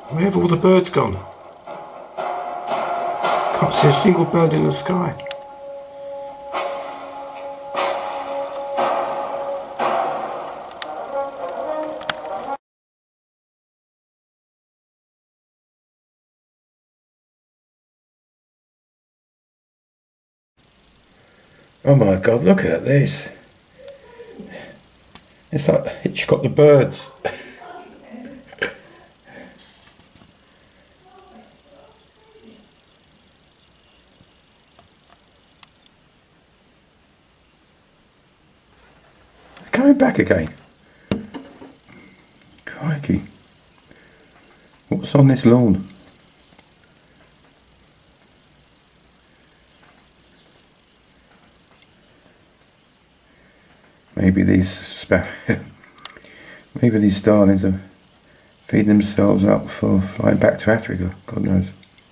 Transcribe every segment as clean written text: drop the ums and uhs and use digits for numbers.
Where have all the birds gone? Can't see a single bird in the sky. Oh my God, look at this. It's like Hitchcock the birds. Coming back again. Crikey. What's on this lawn? Maybe these maybe these starlings are feeding themselves up for flying back to Africa. God knows.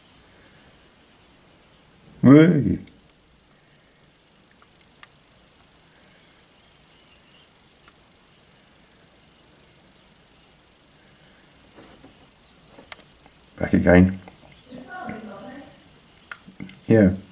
Whee! Back again. Yeah.